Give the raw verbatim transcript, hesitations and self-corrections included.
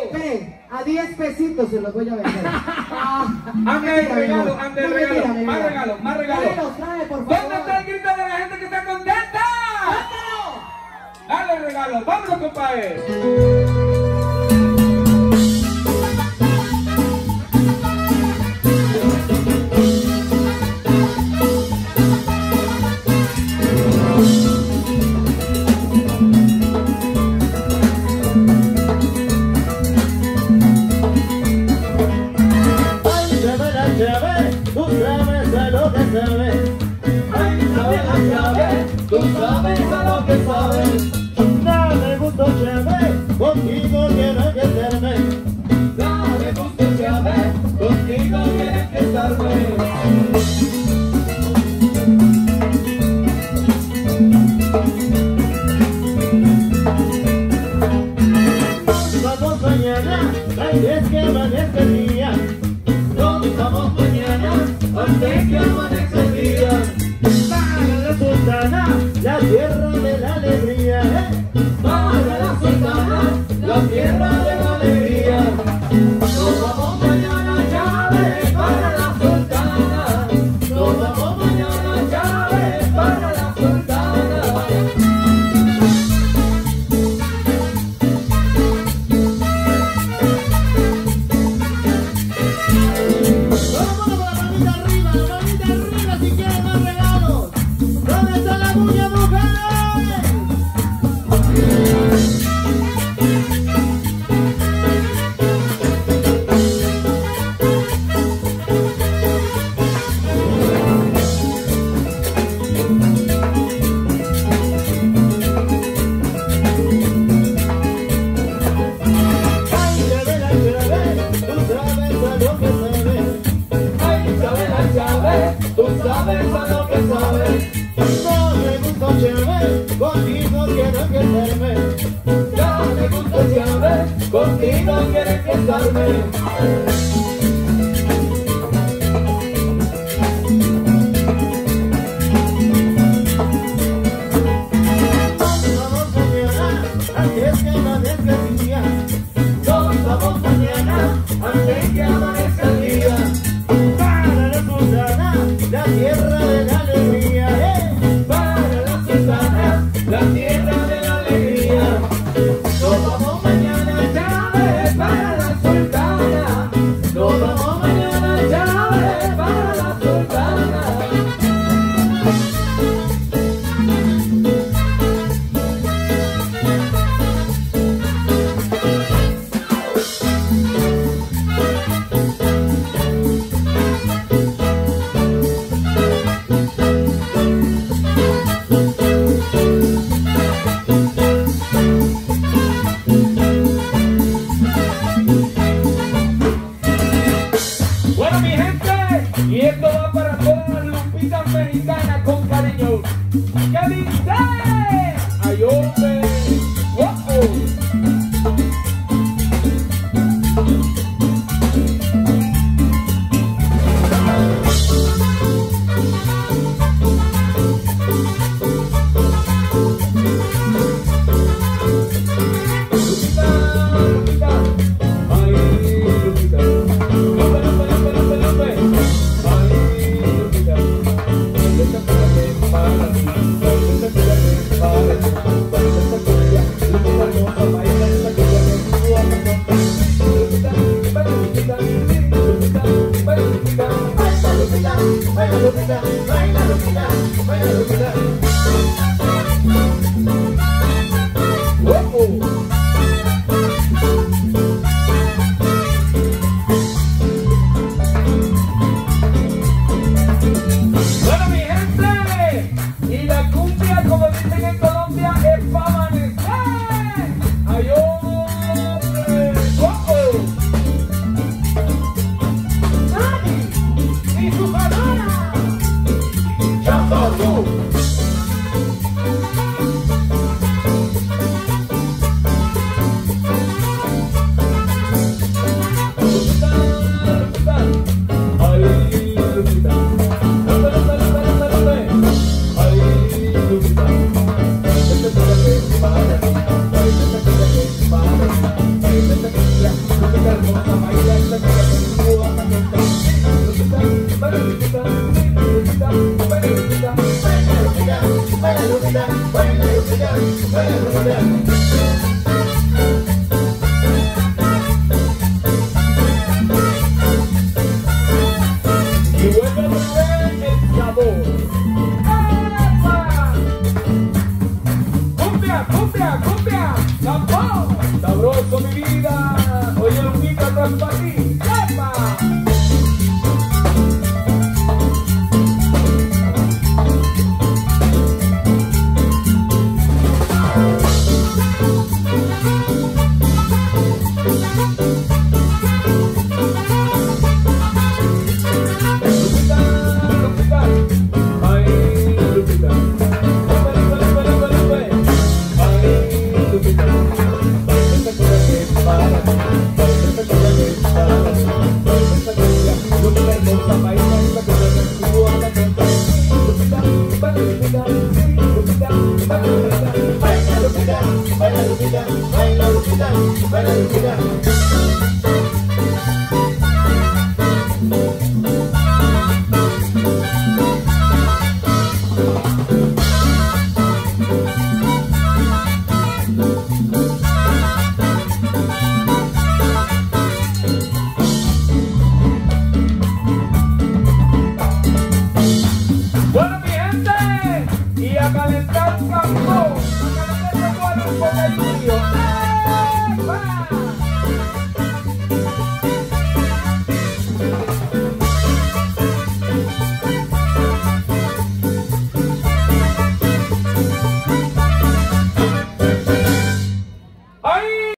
Espere, a diez pesitos se los voy a vender. Ah, ande el regalo, ande el no, regalo. mentira, Más mentira. regalo, más regalo. Tráelos, trae, por favor. ¿Dónde está el grito de la gente que está contenta? Dale el regalo, vámonos, compadre. Tú sabes a lo que sabes. Dame gusto, chévere, contigo quiero entenderme. Dame gusto, chévere, contigo quiero entenderme. Vamos mañana, antes que amanezca el día. Nos vamos mañana, antes que amanezca el día. La tierra de la alegría, ¿eh? Para la sultana, la tierra de la alegría. Nos vamos mañana, llave, para la sultana. Nos vamos mañana, llave, para la sultana. Vamos con la manita arriba, la manita arriba si quieren más regalos. ¿Dónde está la bulla, mujer? Ay, chavela, chavela, tú sabes a lo que sabes. Ay, chavela, chavela, tú sabes a lo que sabes. No me gusta chévere, contigo quiero entenderme. Ya me gusta chévere, contigo quiero entenderme. Vamos mañana, antes que amanezca el día. Nos vamos mañana, antes que amanezca el día. Para la sultana, la tierra de la alegría, eh. Para la sultana, la tierra de la alegría. Nos vamos mañana, llave, para la sultana. Nos vamos mañana, llave, para la sultana. Bueno, mi gente, y esto va para todas las lumpitas mexicanas con cariño. ¿Qué dice? ¡Ay, hombre! ¡Wow! Lupita, Lupita, ay, Lupita. Lupe, Lupe, Lupe, Lupe, Lupe. Ay, Lupita. Baileta para que para ti, baileta para que para ti, baileta para allá. Lupita hermosa, baileta que ya me suba la nota. Lupita, baila Lupita, Lupita, baila Lupita, baila Lupita, baila Lupita, baila Lupita, baila Lupita. ¡Wow! Bueno, mi gente, y la cumbia, como dicen en Colombia, es para amanecer. ¡Ay, hombre! ¡Wow! ¡Nadie! ¡Y su palabra! ¡Champú! baila Lupita. Y vuelve a traer el sabor. ¡Epa! ¡Cumbia, cumbia, cumbia! ¡Sabor! ¡Sabroso mi vida! Oye, Lupita, atrás para ti. ¡Epa! Baila Lupita, baila Lupita, baila Lupita.